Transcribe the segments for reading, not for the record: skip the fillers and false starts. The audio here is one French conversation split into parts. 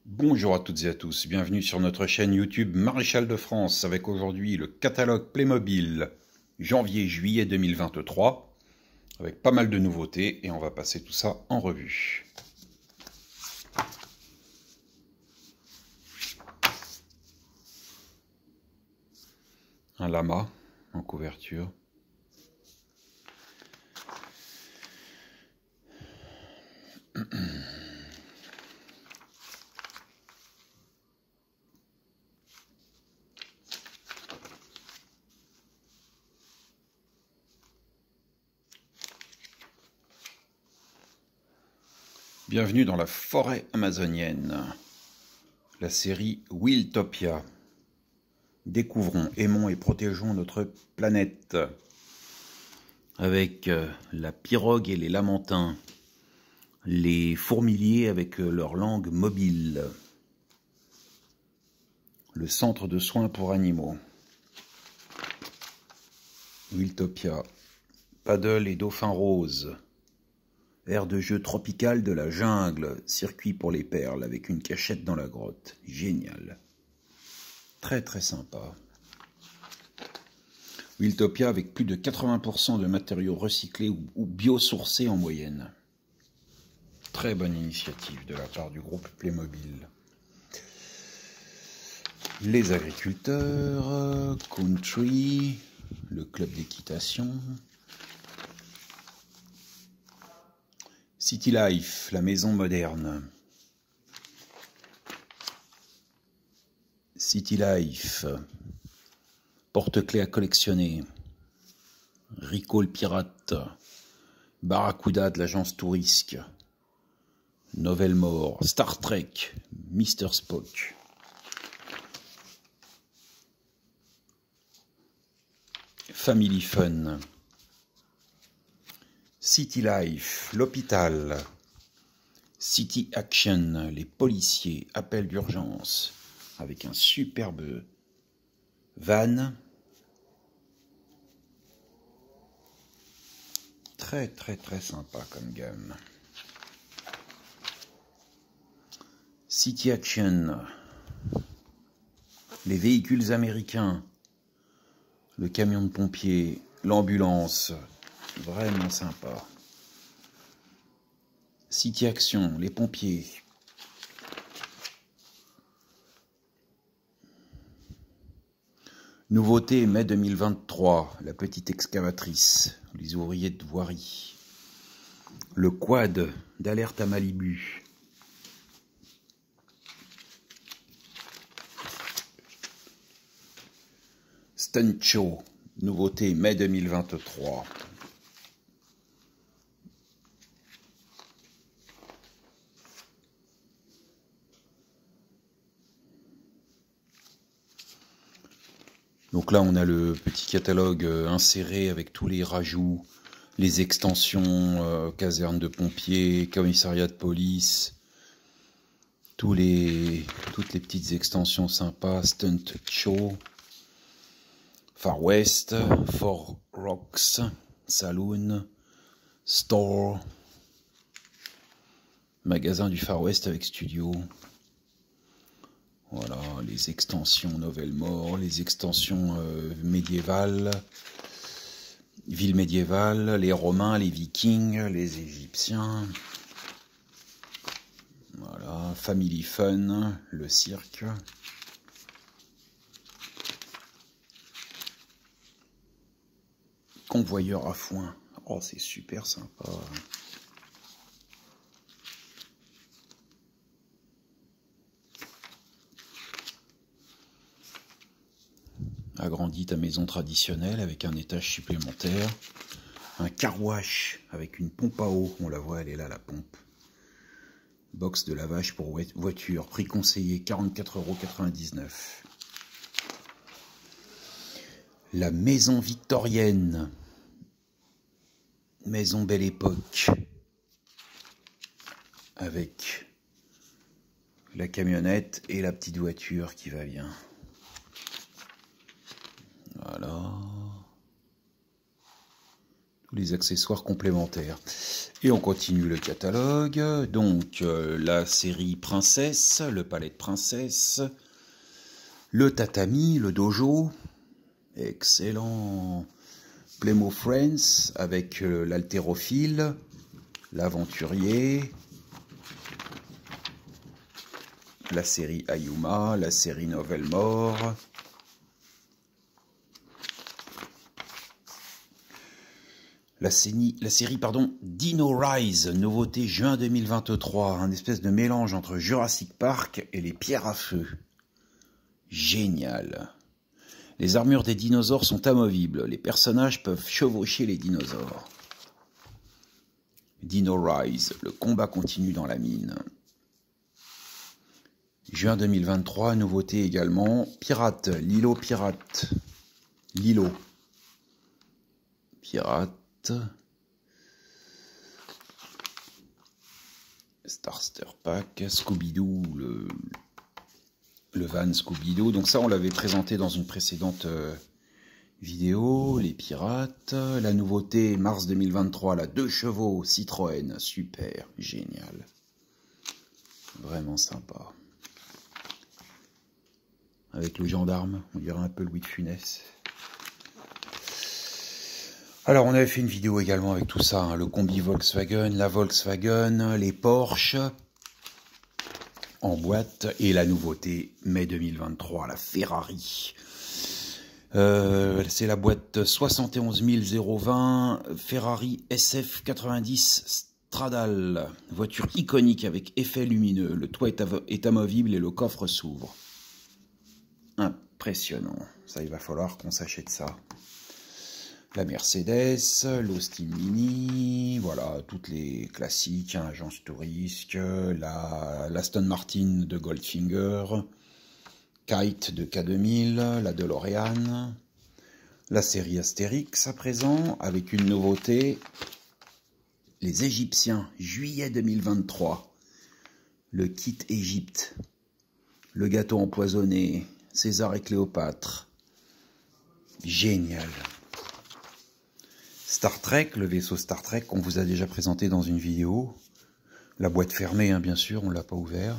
Bonjour à toutes et à tous, bienvenue sur notre chaîne YouTube Maréchal de France avec aujourd'hui le catalogue Playmobil janvier-juillet 2023 avec pas mal de nouveautés et on va passer tout ça en revue. Un lama en couverture. Bienvenue dans la forêt amazonienne. La série Wiltopia. Découvrons, aimons et protégeons notre planète. Avec la pirogue et les lamantins. Les fourmiliers avec leur langue mobile. Le centre de soins pour animaux. Wiltopia. Paddle et dauphin rose. Aire de jeu tropical de la jungle. Circuit pour les perles avec une cachette dans la grotte. Génial. Très très sympa. Wiltopia avec plus de 80% de matériaux recyclés ou biosourcés en moyenne. Très bonne initiative de la part du groupe Playmobil. Les agriculteurs, Country, le club d'équitation, City Life, la maison moderne, City Life, porte-clés à collectionner, Rico le pirate, Barracuda de l'agence Tourisque, Nouvelle Mort, Star Trek, Mr. Spock. Family Fun. City Life, l'hôpital. City Action, les policiers, appel d'urgence. Avec un superbe van. Très très très sympa comme gamme. City Action. Les véhicules américains. Le camion de pompiers, l'ambulance, vraiment sympa. City Action, les pompiers. Nouveauté mai 2023, la petite excavatrice, les ouvriers de voirie. Le quad d'alerte à Malibu. Stunt Show, nouveauté mai 2023. Donc là, on a le petit catalogue inséré avec tous les rajouts, les extensions, caserne de pompiers, commissariat de police, toutes les petites extensions sympas, Stunt Show. Far West, Four Rocks, Saloon, Store, magasin du Far West avec studio. Voilà, les extensions Nouvelle Mort, les extensions médiévales, ville médiévale, les Romains, les Vikings, les Égyptiens. Voilà, Family Fun, le cirque. Convoyeur à foin. Oh, c'est super sympa. Agrandis ta maison traditionnelle avec un étage supplémentaire. Un car wash avec une pompe à eau. On la voit, elle est là, la pompe. Box de lavage pour voiture. Prix conseillé, 44,99 €. La maison victorienne. Maison Belle Époque. Avec la camionnette et la petite voiture qui va bien. Voilà. tous les accessoires complémentaires. Et on continue le catalogue. Donc la série Princesse, le palais de Princesse, le tatami, le dojo, excellent. Playmo Friends avec l'haltérophile, l'aventurier, la série Ayuma, la série Nouvelle Mort, la série Dino Rise, nouveauté juin 2023, un espèce de mélange entre Jurassic Park et les pierres à feu. Génial. Les armures des dinosaures sont amovibles, les personnages peuvent chevaucher les dinosaures. Dino Rise, le combat continue dans la mine. Juin 2023, nouveauté également, Pirate, Lilo Pirate. Lilo. Pirate. Starter Pack, Scooby-Doo, le van Scooby-Doo. Donc ça, on l'avait présenté dans une précédente vidéo. Les pirates. La nouveauté, mars 2023, la 2 chevaux Citroën. Super, génial. Vraiment sympa. Avec le gendarme, on dirait un peu Louis de Funès. Alors, on avait fait une vidéo également avec tout ça. Hein, le combi Volkswagen, la Volkswagen, les Porsche en boîte et la nouveauté mai 2023, la Ferrari. C'est la boîte 71 020 Ferrari SF 90 Stradale, voiture iconique avec effet lumineux. Le toit est amovible et le coffre s'ouvre. Impressionnant. Ça, il va falloir qu'on s'achète ça. La Mercedes, l'Austin Mini, voilà, toutes les classiques, hein, Agence Touriste, l'Aston Martin de Goldfinger, Kite de K2000, la DeLorean, la série Astérix à présent, avec une nouveauté, les Égyptiens, juillet 2023, le kit Égypte, le gâteau empoisonné, César et Cléopâtre, génial. Star Trek, le vaisseau Star Trek qu'on vous a déjà présenté dans une vidéo. La boîte fermée, hein, bien sûr, on ne l'a pas ouvert.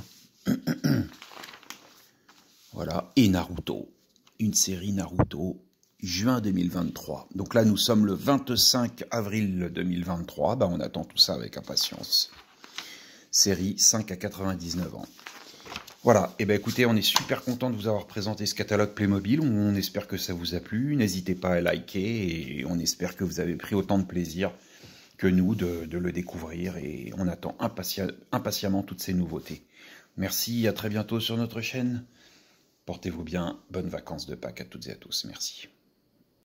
Voilà, et Naruto. Une série Naruto, juin 2023. Donc là, nous sommes le 25 avril 2023. Ben, on attend tout ça avec impatience. Série 5 à 99 ans. Voilà, et ben écoutez, on est super content de vous avoir présenté ce catalogue Playmobil. On espère que ça vous a plu. N'hésitez pas à liker et on espère que vous avez pris autant de plaisir que nous de le découvrir. Et on attend impatiemment toutes ces nouveautés. Merci, à très bientôt sur notre chaîne. Portez-vous bien, bonnes vacances de Pâques à toutes et à tous. Merci.